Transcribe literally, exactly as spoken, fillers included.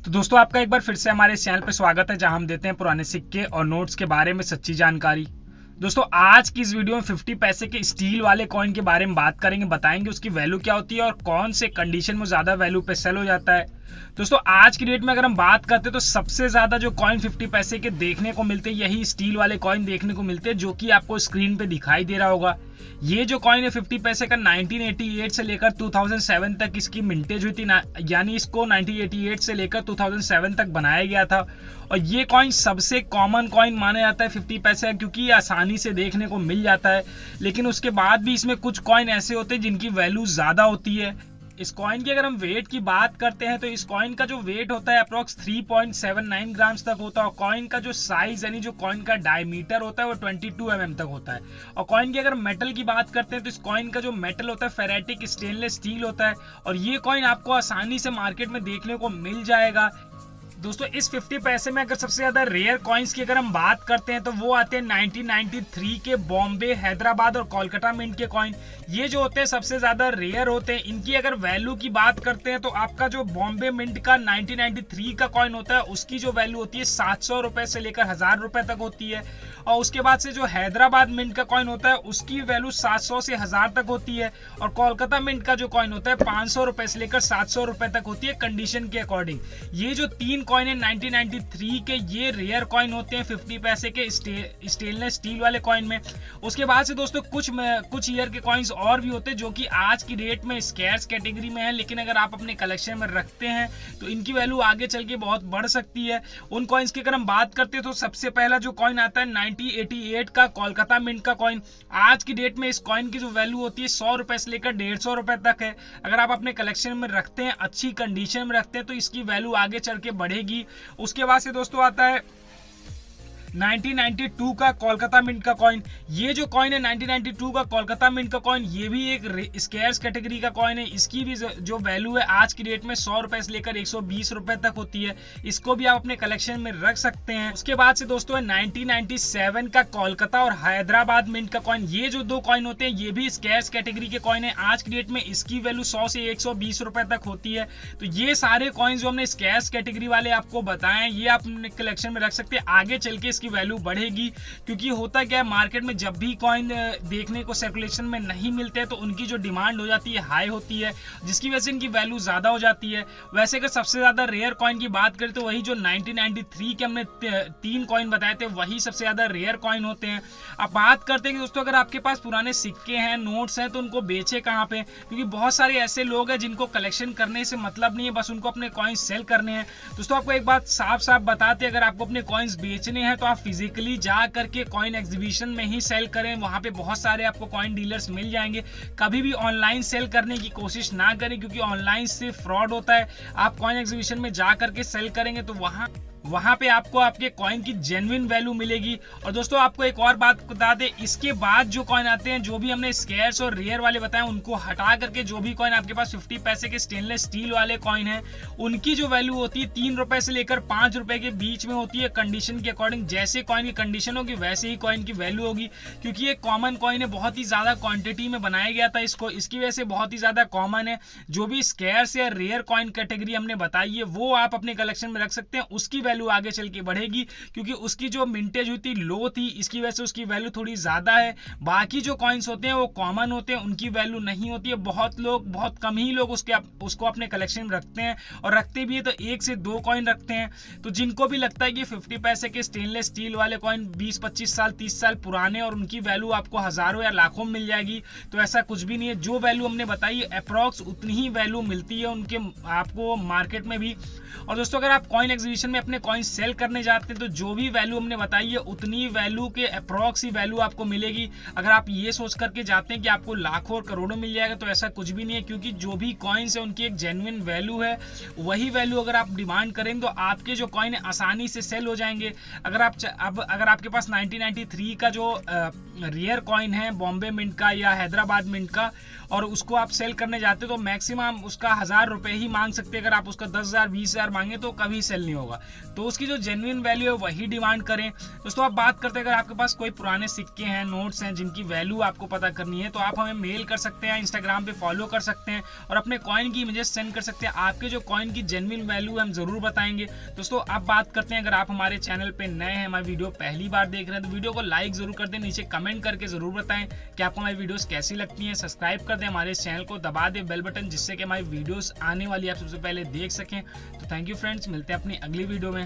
तो दोस्तों आपका एक बार फिर से हमारे चैनल पर स्वागत है, जहां हम देते हैं पुराने सिक्के और नोट्स के बारे में सच्ची जानकारी। दोस्तों आज की इस वीडियो में पचास पैसे के स्टील वाले कॉइन के बारे में बात करेंगे, बताएंगे उसकी वैल्यू क्या होती है और कौन से कंडीशन में ज्यादा वैल्यू पे सेल हो जाता है। दोस्तों आज की डेट में अगर हम बात करते हैं तो सबसे ज्यादा जो कॉइन पचास पैसे के देखने को मिलते हैं यही स्टील वाले कॉइन देखने को मिलते हैं, जो कि आपको स्क्रीन पे दिखाई दे रहा होगा। ये जो कॉइन है पचास पैसे का उन्नीस सौ अट्ठासी से लेकर दो हज़ार सात तक इसकी मिंटेज हुई थी, यानी इसको उन्नीस सौ अट्ठासी से लेकर दो हज़ार सात तक बनाया गया था। और ये कॉइन सबसे कॉमन कॉइन माना जाता है पचास पैसे का, क्योंकि ये आसानी से देखने को मिल जाता है। लेकिन उसके बाद भी इसमें कुछ कॉइन ऐसे होते हैं जिनकी वैल्यू ज्यादा होती है। इस कॉइन की अगर हम वेट की बात करते हैं तो इस कॉइन का जो वेट होता है अप्रोक्स तीन पॉइंट सात नौ ग्राम्स तक होता है, और कॉइन का जो साइज यानी जो कॉइन का डायमीटर होता है वो बाईस एम एम तक होता है। और कॉइन की अगर मेटल की बात करते हैं तो इस कॉइन का जो मेटल होता है फेरेटिक स्टेनलेस स्टील होता है, और ये कॉइन आपको आसानी से मार्केट में देखने को मिल जाएगा। दोस्तों इस पचास पैसे में अगर सबसे ज्यादा रेयर कॉइन्स की अगर हम बात करते हैं तो वो आते हैं उन्नीस सौ तिरानवे के बॉम्बे, हैदराबाद और कोलकाता मिंट के कॉइन। ये जो होते हैं सबसे ज्यादा रेयर होते हैं। इनकी अगर वैल्यू की बात करते हैं तो आपका जो बॉम्बे मिंट का उन्नीस सौ तिरानवे का कॉइन होता है उसकी जो वैल्यू होती है सात सौ रुपए से लेकर हजार रुपए तक होती है। और उसके बाद से जो हैदराबाद मिंट का कॉइन होता है उसकी वैल्यू सात सौ से हजार तक होती है। और कोलकाता मिंट का जो कॉइन होता है पांच सौ रुपए से लेकर सात सौ रुपए तक होती है कंडीशन के अकॉर्डिंग। ये जो तीन कॉइन है उन्नीस सौ तिरानवे के, ये रेयर कॉइन होते हैं पचास पैसे के स्टे, स्टेनलेस स्टील वाले कॉइन में। उसके बाद से दोस्तों कुछ कुछ ईयर के कॉइन्स और भी होते हैं जो कि आज की डेट में स्कैर्स कैटेगरी में है, लेकिन अगर आप अपने कलेक्शन में रखते हैं तो इनकी वैल्यू आगे चल के बहुत बढ़ सकती है। उन कॉइन्स की अगर हम बात करते हैं तो सबसे पहला जो कॉइन आता है उन्नीस सौ अट्ठासी का कोलकाता मिंट का कॉइन। आज की डेट में इस कॉइन की जो वैल्यू होती है सौ रुपए से लेकर डेढ़ सौ रुपए तक है। अगर आप अपने कलेक्शन में रखते हैं, अच्छी कंडीशन में रखते हैं, तो इसकी वैल्यू आगे चल के बढ़ेगी। उसके बाद से दोस्तों आता है उन्नीस सौ बानवे का कोलकाता मिंट का कॉइन। ये जो कॉइन है उन्नीस सौ बानवे का कोलकाता मिंट का कॉइन, ये भी एक स्कैर्स कैटेगरी का कॉइन है। इसकी भी जो वैल्यू है आज की डेट में सौ रुपए से लेकर एक सौ बीस रुपए तक होती है। इसको भी आप अपने कलेक्शन में रख सकते हैं। उसके बाद से दोस्तों उन्नीस सौ सत्तानवे का कोलकाता और हैदराबाद मिंट का कॉइन। ये जो दो कॉइन होते हैं ये भी स्कैर्स कैटेगरी के कॉइन है। आज की डेट में इसकी वैल्यू सौ से एक सौ बीस रुपए तक होती है। तो ये सारे कॉइन जो हमने स्कैर्स कैटेगरी वाले आपको बताए, ये आप अपने कलेक्शन में रख सकते हैं। आगे चल के की वैल्यू बढ़ेगी, क्योंकि होता क्या है मार्केट में जब भी कॉइन देखने को सर्कुलेशन में नहीं मिलते हैं तो उनकी जो डिमांड हो जाती है हाई होती है, जिसकी वजह से इनकी वैल्यू ज्यादा हो जाती है। वैसे अगर सबसे ज्यादा रेयर कॉइन की बात करें तो वही जो उन्नीस सौ तिरानवे के हमने तीन कॉइन बताए थे वही सबसे ज्यादा रेयर कॉइन होते हैं। अब बात करते हैं कि दोस्तों अगर आपके पास पुराने सिक्के हैं, नोट्स हैं, तो उनको बेचे कहां पे, क्योंकि बहुत सारे ऐसे लोग हैं जिनको कलेक्शन करने से मतलब नहीं है, बस उनको अपने कॉइन सेल करने हैं। दोस्तों आपको एक बात साफ साफ बताते हैं, अगर आपको अपने कॉइन्स बेचने हैं तो आप फिजिकली जा करके कॉइन एग्जीबिशन में ही सेल करें। वहां पे बहुत सारे आपको कॉइन डीलर्स मिल जाएंगे। कभी भी ऑनलाइन सेल करने की कोशिश ना करें, क्योंकि ऑनलाइन से फ्रॉड होता है। आप कॉइन एग्जीबिशन में जा करके सेल करेंगे तो वहां वहां पे आपको आपके कॉइन की जेन्युइन वैल्यू मिलेगी। और दोस्तों आपको एक और बात बता दें, इसके बाद जो कॉइन आते हैं, जो भी हमने स्कैर्स और रेयर वाले बताए, उनको हटा करके जो भी कॉइन आपके पास पचास पैसे के स्टेनलेस स्टील वाले कॉइन है, उनकी जो वैल्यू होती है तीन रुपए से लेकर पांच रुपए के बीच में होती है कंडीशन के अकॉर्डिंग। जैसे कॉइन की कंडीशन होगी वैसे ही कॉइन की वैल्यू होगी, क्योंकि ये कॉमन कॉइन है, बहुत ही ज्यादा क्वांटिटी में बनाया गया था इसको, इसकी वजह से बहुत ही ज्यादा कॉमन है। जो भी स्कैर्स या रेयर कॉइन कैटेगरी हमने बताई है वो आप अपने कलेक्शन में रख सकते हैं। उसकी वैल्यू आगे चल के बढ़ेगी, क्योंकि उसकी जो मिंटेज हुई थी लो थी, इसकी वजह से उसकी वैल्यू थोड़ी ज्यादा है। बाकी जो कॉइन्स होते हैं वो कॉमन होते हैं, उनकी वैल्यू नहीं होती है। बहुत लोग, बहुत कम ही लोग उसके उसको अपने कलेक्शन में रखते हैं, और रखते भी है तो एक से दो कॉइन रखते हैं। तो जिनको भी लगता है कि पचास पैसे के स्टेनलेस स्टील वाले कॉइन बीस पच्चीस साल तीस साल पुराने और उनकी वैल्यू आपको हजारों या लाखों में मिल जाएगी, तो ऐसा कुछ भी नहीं है। जो वैल्यू हमने बताई अप्रॉक्स उतनी ही वैल्यू मिलती है उनके आपको मार्केट में भी। और दोस्तों अगर आप कॉइन एग्जीबिशन में अपने कॉइन सेल करने जाते हैं तो जो भी वैल्यू हमने बताई है उतनी वैल्यू के अप्रॉक्स ही वैल्यू आपको मिलेगी। अगर आप ये सोच करके जाते हैं कि आपको लाखों और करोड़ों मिल जाएगा तो ऐसा कुछ भी नहीं है, क्योंकि जो भी कॉइन्स है उनकी एक जेन्युइन वैल्यू है। वही वैल्यू अगर आप डिमांड करें तो आपके जो कॉइन है आसानी से सेल हो जाएंगे। अगर आप अब अगर आपके पास उन्नीस सौ तिरानवे का जो रेयर कॉइन है बॉम्बे मिंट का या हैदराबाद मिंट का, और उसको आप सेल करने जाते तो मैक्सिमम उसका हजार रुपए ही मांग सकते हैं। अगर आप उसका दस हजार बीस हजार मांगे तो कभी सेल नहीं होगा। तो उसकी जो जेन्युइन वैल्यू है वही डिमांड करें। दोस्तों आप बात करते हैं, अगर आपके पास कोई पुराने सिक्के हैं, नोट्स हैं जिनकी वैल्यू आपको पता करनी है, तो आप हमें मेल कर सकते हैं, इंस्टाग्राम पे फॉलो कर सकते हैं और अपने कॉइन की इमेजेस सेंड कर सकते हैं। आपके जो कॉइन की जेन्युइन वैल्यू है हम जरूर बताएंगे। दोस्तों आप बात करते हैं, अगर आप हमारे चैनल पे नए हैं, हमारी वीडियो पहली बार देख रहे हैं, तो वीडियो को लाइक जरूर कर दें, नीचे कमेंट करके जरूर बताएं कि आपको हमारी वीडियोस कैसी लगती हैं। सब्सक्राइब कर दें हमारे चैनल को, दबा दें बेल बटन, जिससे कि हमारी वीडियोस आने वाली आप सबसे पहले देख सकें। तो थैंक यू फ्रेंड्स, मिलते हैं अपनी अगली वीडियो में।